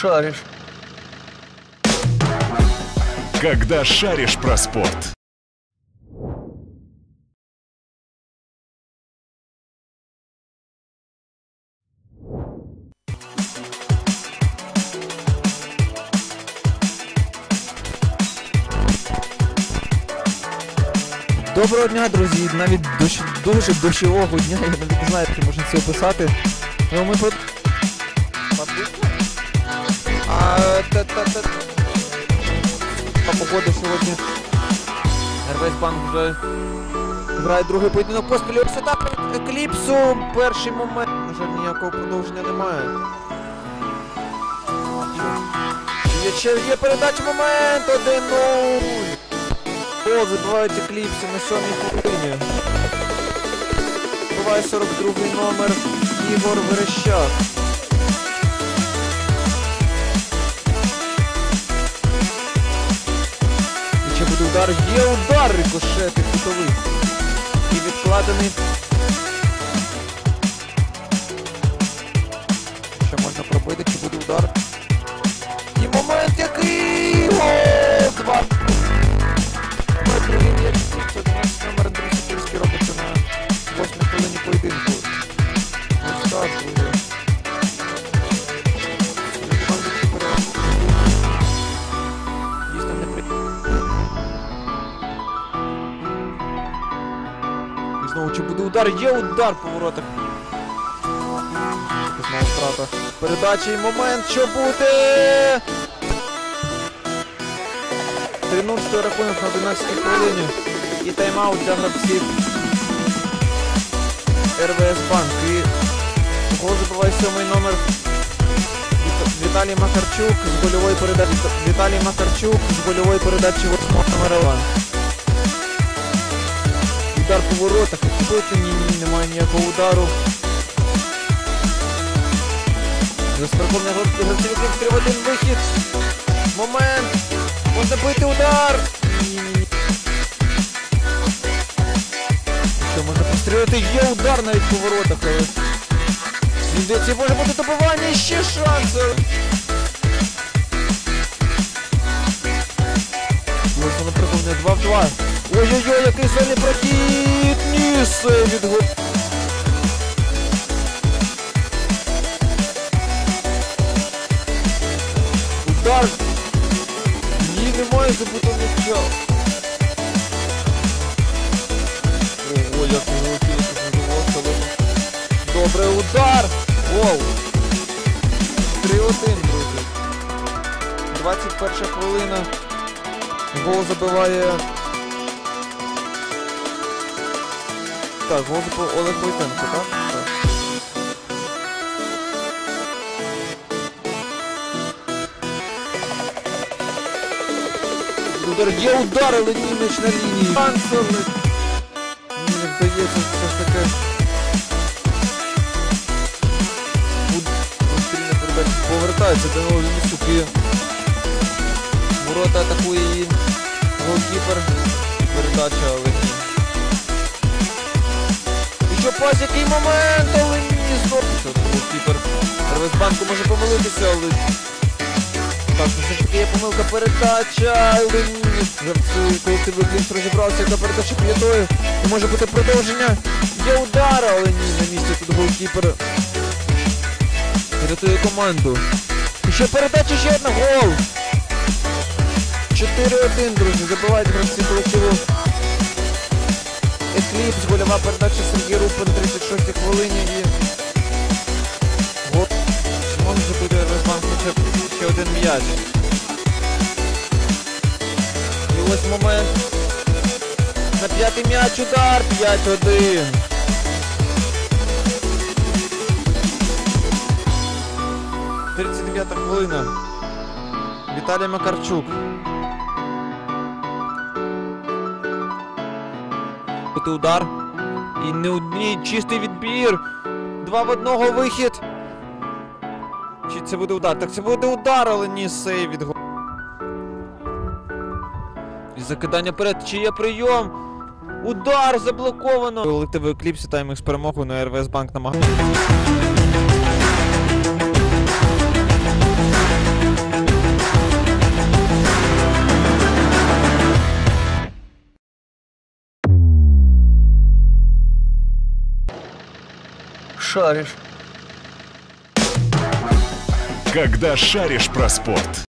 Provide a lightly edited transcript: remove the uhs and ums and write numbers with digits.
шаришь. Когда шаришь про спорт. Доброго дня, друзі! Навіть дуже дощового дня, я навіть не знаю, як можна це описати. Ну, ми погода сьогодні. РВС Банк вже грає другий поєдинок поспіль. Ось так перед Екліпсу. Перший момент. На жаль, ніякого продовження немає. Є передача, момент! 1-0! Гол забивають Екліпси на 7-й хвилині. Буває 42-й номер Ігор Верещак. І чи буде удар? Є удар! Рикошет і кутовий. І відкладений. Що можна пробити? Чи буде удар? І момент який! Гол! 2! Другий м'яч, 11 номер Андрій Сокільський робиться на 8-й хвилині поєдинку. Ось так, друзі. Дійсно І знову, чи буде удар? Є удар по воротах. Знову втрата. Передача і момент, що буде? 3-0 стоїть рахунок на 11-й хвилині. І тайм-аут для гравців РВС Банк. І гол забиває 7-й номер Віталій Макарчук з гольової передачі. Віталій Макарчук з гольової передачі 8-го номера Іван. Удар по воротах. Ні, немає ніякого удару. Розпарковання гравців 3-1 вихід. Момент. Можна бити удар! Ні. Що, можна пострілити? Є удар навіть по воротах, але... Здається, може бути добивання, і ще шанс! Ось воно приходить 2-2. Ой-ой-ой, який сильний прохід! Ні, сейв від гол. Удар! Немає забутого м'яча. Ого, як не вилетіло, тут не вилетіло. Добре, удар! Гол! 3-1, друзі. 21 хвилина. Гол забиває... Так, гол забиває Олег Войтенко, так? Так. Удар, є удар, але ні, м'яч на лінії. Панцерник. Ні, не вдається все ж таки. Пострільна передача повертається до нового Лінісюк і ворота атакує її голкіпер. Передача, але ні. І що пас, який момент, але ні, знову. Голкіпер РВС Банку може помилитися, але... Так, все ж таки є помилка, передача, колектив Екліпс розібрався, яка передача п'ятою, і може бути продовження, є удар, але ні, на місці тут голкіпер рятує команду. І ще передача, ще одна, гол! 4-1, друзі, забивають гравці колективу Екліпс, гольова передача Сергій Рупин, 36-й хвилині і гол. Симон забити РВС Банк, ще один м'яч. І ось момент. На 5-й м'яч удар. 5-1. Тридцять 9-та хвилина. Віталій Макарчук. Удар. І не чистий відбір. 2 в 1 вихід. Чи це буде удар? Так, це буде удар, але ні, сейв від гол. І закидання вперед. Чи є прийом? Удар заблоковано. Колектив Екліпс, таймінг з перемогою на РВС Банк намагається. шаришь. Когда шаришь про спорт.